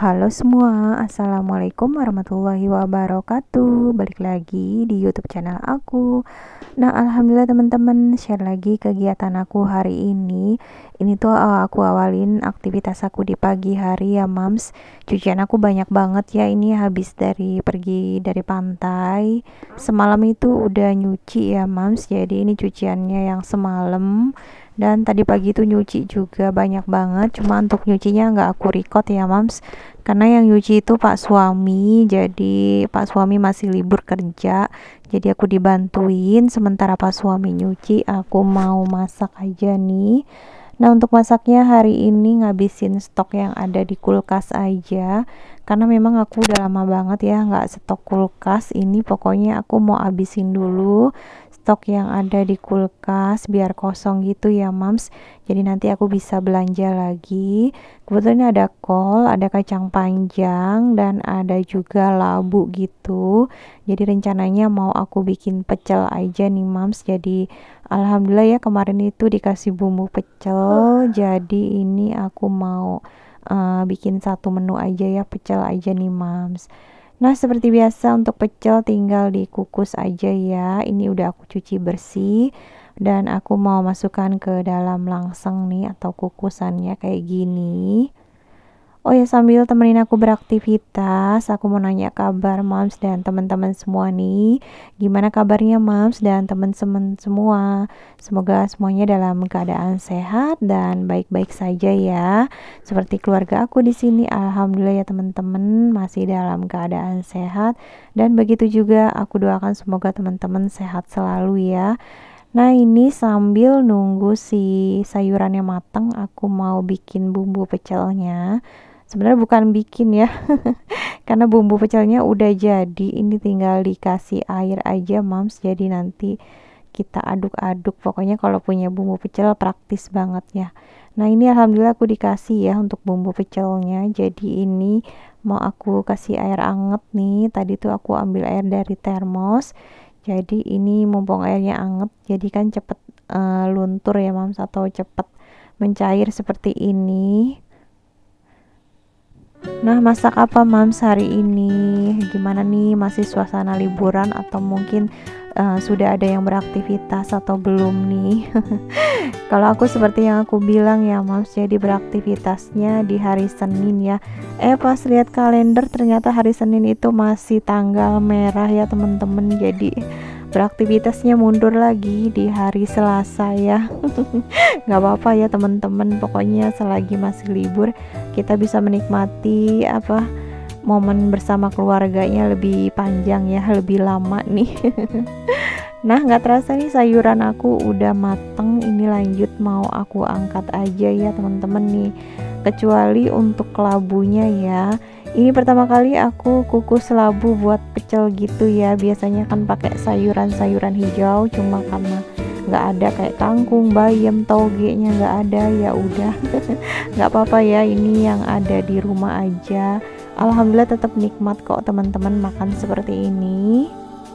Halo semua, Assalamualaikum warahmatullahi wabarakatuh. Balik lagi di YouTube channel aku. Nah, alhamdulillah teman-teman, share lagi kegiatan aku hari ini. Ini tuh aku awalin aktivitas aku di pagi hari ya, Mams. Cucian aku banyak banget ya, ini habis pergi dari pantai. Semalam itu udah nyuci ya, Mams. Jadi ini cuciannya yang semalam. Dan tadi pagi itu nyuci juga banyak banget. Cuma untuk nyucinya nggak aku record ya, Mams, karena yang nyuci itu Pak suami. Jadi Pak suami masih libur kerja, jadi aku dibantuin sementara Pak suami nyuci. Aku mau masak aja nih. Nah, untuk masaknya hari ini ngabisin stok yang ada di kulkas aja, karena memang aku udah lama banget ya nggak stok kulkas. Ini pokoknya aku mau habisin dulu stok yang ada di kulkas biar kosong gitu ya, Mams. Jadi nanti aku bisa belanja lagi. Kebetulan ada kol, ada kacang panjang, dan ada juga labu gitu. Jadi rencananya mau aku bikin pecel aja nih, Mams. Jadi alhamdulillah ya, kemarin itu dikasih bumbu pecel. Jadi ini aku mau bikin satu menu aja ya, pecel aja nih, Mams. Nah, seperti biasa untuk pecel tinggal dikukus aja ya. Ini udah aku cuci bersih dan aku mau masukkan ke dalam langseng nih atau kukusannya kayak gini. Oh ya, sambil temenin aku beraktivitas, aku mau nanya kabar Mams dan teman-teman semua nih. Gimana kabarnya Mams dan teman-teman semua? Semoga semuanya dalam keadaan sehat dan baik-baik saja ya. Seperti keluarga aku di sini, alhamdulillah ya teman-teman, masih dalam keadaan sehat, dan begitu juga aku doakan semoga teman-teman sehat selalu ya. Nah, ini sambil nunggu si sayurannya matang, aku mau bikin bumbu pecelnya. Sebenarnya bukan bikin ya, karena bumbu pecelnya udah jadi. Ini tinggal dikasih air aja, Mams. Jadi nanti kita aduk-aduk. Pokoknya kalau punya bumbu pecel praktis banget ya. Nah, ini alhamdulillah aku dikasih ya untuk bumbu pecelnya. Jadi ini mau aku kasih air anget nih. Tadi tuh aku ambil air dari termos. Jadi ini mumpung airnya anget, jadi kan cepet luntur ya, Mams, atau cepet mencair seperti ini. Nah, masak apa Mams hari ini? Gimana nih, masih suasana liburan atau mungkin sudah ada yang beraktivitas atau belum nih? Kalau aku seperti yang aku bilang ya, Mams, jadi beraktivitasnya di hari Senin ya. Pas lihat kalender ternyata hari Senin itu masih tanggal merah ya, teman-teman. Jadi beraktivitasnya mundur lagi di hari Selasa ya. Nggak apa-apa ya teman-teman, pokoknya selagi masih libur kita bisa menikmati momen bersama keluarganya lebih panjang ya, lebih lama nih. Nah, nggak terasa nih sayuran aku udah mateng. Ini lanjut mau aku angkat aja ya teman-teman nih, kecuali untuk kelabunya ya. Ini pertama kali aku kukus labu buat pecel gitu ya. Biasanya kan pakai sayuran-sayuran hijau, cuma karena nggak ada kayak kangkung, bayam, togenya nggak ada, ya udah. Nggak apa-apa ya, ini yang ada di rumah aja. Alhamdulillah tetap nikmat kok teman-teman makan seperti ini.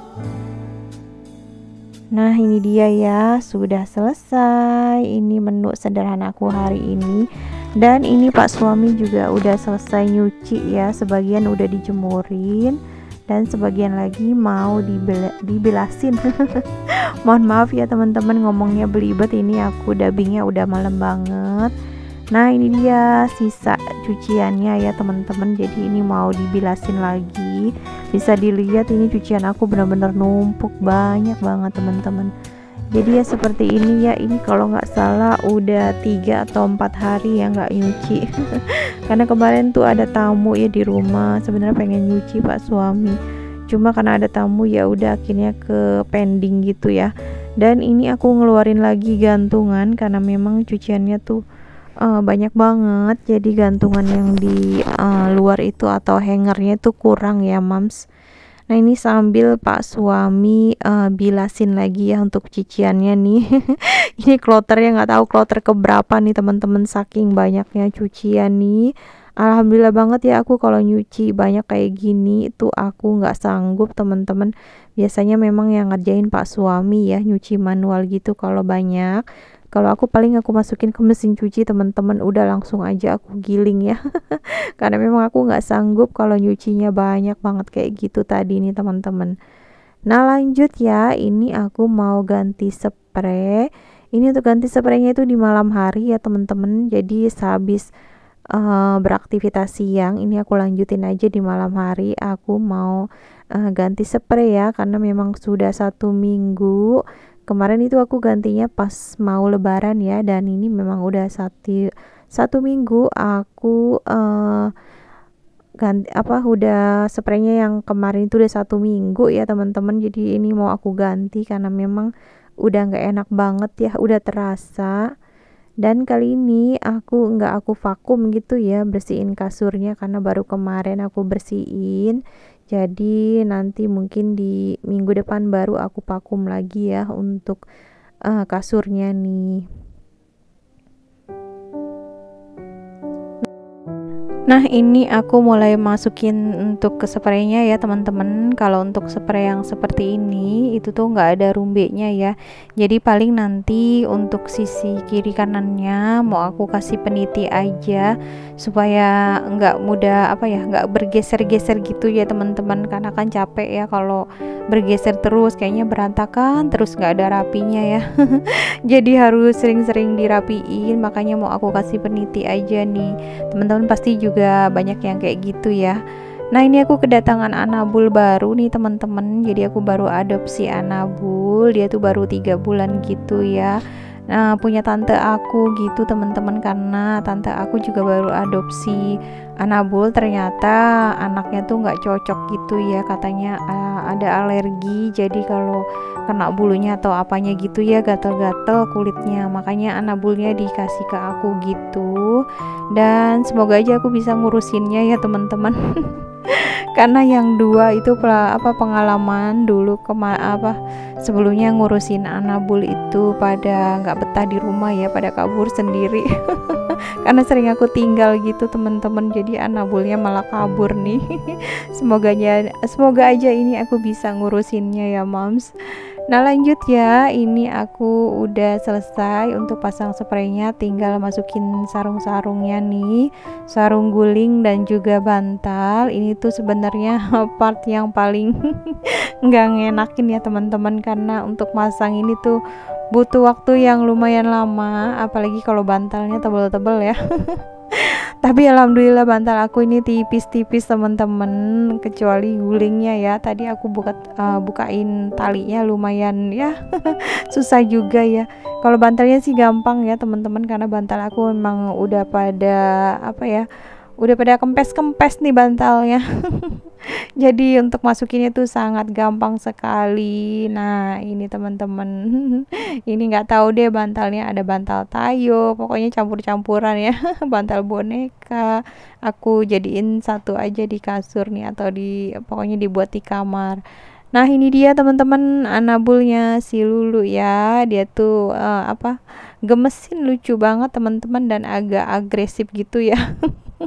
Nah, ini dia ya, sudah selesai. Ini menu sederhana aku hari ini. Dan ini Pak suami juga udah selesai nyuci ya. Sebagian udah dijemurin dan sebagian lagi mau dibilasin. Mohon maaf ya teman-teman, ngomongnya belibet, ini aku dubbingnya udah malam banget. Nah, ini dia sisa cuciannya ya teman-teman. Jadi ini mau dibilasin lagi. Bisa dilihat ini cucian aku benar-benar numpuk banyak banget teman-teman. Jadi ya seperti ini ya. Ini kalau nggak salah udah 3 atau 4 hari ya nggak nyuci. Karena kemarin tuh ada tamu ya di rumah. Sebenarnya pengen nyuci Pak suami, cuma karena ada tamu ya udah akhirnya ke pending gitu ya. Dan ini aku ngeluarin lagi gantungan karena memang cuciannya tuh banyak banget. Jadi gantungan yang di luar itu atau hangernya itu kurang ya, Mams. Nah, ini sambil Pak suami bilasin lagi ya untuk cuciannya nih. Ini kloternya nggak tahu kloter keberapa nih teman-teman, saking banyaknya cucian nih. Alhamdulillah banget ya, aku kalau nyuci banyak kayak gini itu aku nggak sanggup teman-teman. Biasanya memang yang ngerjain Pak suami ya, nyuci manual gitu kalau banyak. Kalau aku paling aku masukin ke mesin cuci teman-teman, udah langsung aja aku giling ya. Karena memang aku nggak sanggup kalau nyucinya banyak banget kayak gitu tadi nih teman-teman. Nah lanjut ya, ini aku mau ganti spray. Ini untuk ganti spraynya itu di malam hari ya teman-teman. Jadi sehabis beraktivitas siang, ini aku lanjutin aja di malam hari. Aku mau ganti spray ya, karena memang sudah 1 minggu. Kemarin itu aku gantinya pas mau lebaran ya, dan ini memang udah satu minggu aku ganti udah spraynya yang kemarin itu udah 1 minggu ya teman-teman. Jadi ini mau aku ganti karena memang udah nggak enak banget ya, udah terasa. Dan kali ini aku vakum gitu ya, bersihin kasurnya karena baru kemarin aku bersihin. Jadi nanti mungkin di minggu depan baru aku vakum lagi ya untuk kasurnya nih. Nah ini aku mulai masukin untuk ke spraynya ya teman-teman. Kalau untuk spray yang seperti ini itu tuh nggak ada rumbeknya ya, jadi paling nanti untuk sisi kiri kanannya mau aku kasih peniti aja supaya nggak mudah nggak bergeser-geser gitu ya teman-teman, karena kan capek ya kalau bergeser terus, kayaknya berantakan terus nggak ada rapinya ya. Jadi harus sering-sering dirapiin, makanya mau aku kasih peniti aja nih. Teman-teman pasti juga banyak yang kayak gitu ya. Nah ini aku kedatangan Anabul baru nih teman-teman. Jadi aku baru adopsi Anabul, dia tuh baru 3 bulan gitu ya. Nah punya tante aku gitu teman-teman, karena tante aku juga baru adopsi Anabul. Ternyata anaknya tuh nggak cocok gitu ya, katanya ada alergi. Jadi kalau kena bulunya atau apanya gitu ya, gatel-gatel kulitnya, makanya Anabulnya dikasih ke aku gitu. Dan semoga aja aku bisa ngurusinnya ya teman-teman. Karena yang dua itu pengalaman dulu sebelumnya ngurusin Anabul itu pada nggak betah di rumah ya, pada kabur sendiri. Karena sering aku tinggal gitu teman-teman, jadi Anabulnya malah kabur nih. Semoga aja ini aku bisa ngurusinnya ya moms. Nah lanjut ya, ini aku udah selesai untuk pasang spraynya, tinggal masukin sarung-sarungnya nih, sarung guling dan juga bantal. Ini tuh sebenarnya part yang paling nggak ngenakin ya teman-teman, karena untuk masang ini tuh butuh waktu yang lumayan lama, apalagi kalau bantalnya tebel-tebel ya. Tapi alhamdulillah bantal aku ini tipis-tipis teman-teman, kecuali gulingnya ya. Tadi aku bukain talinya lumayan ya. Susah juga ya. Kalau bantalnya sih gampang ya teman-teman, karena bantal aku memang udah pada udah pada kempes-kempes nih bantalnya. Jadi untuk masukinnya tuh sangat gampang sekali. Nah ini teman-teman, ini nggak tahu deh bantalnya, ada bantal tayo, pokoknya campur-campuran ya. Bantal boneka aku jadiin satu aja di kasur nih, atau pokoknya dibuat di kamar. Nah ini dia teman-teman Anabulnya si Lulu ya, dia tuh gemesin, lucu banget teman-teman, dan agak agresif gitu ya.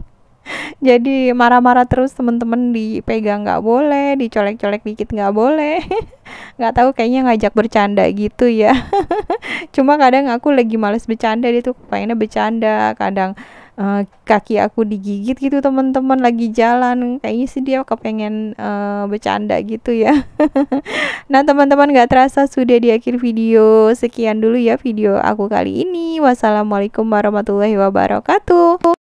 Jadi marah-marah terus teman-teman, dipegang nggak boleh, dicolek-colek dikit nggak boleh. Nggak tahu, kayaknya ngajak bercanda gitu ya. Cuma kadang aku lagi males bercanda, dia tuh pengennya bercanda. Kadang kaki aku digigit gitu teman-teman lagi jalan, kayaknya sih dia kepengen bercanda gitu ya. Nah teman-teman, nggak terasa sudah di akhir video. Sekian dulu ya video aku kali ini. Wassalamualaikum warahmatullahi wabarakatuh.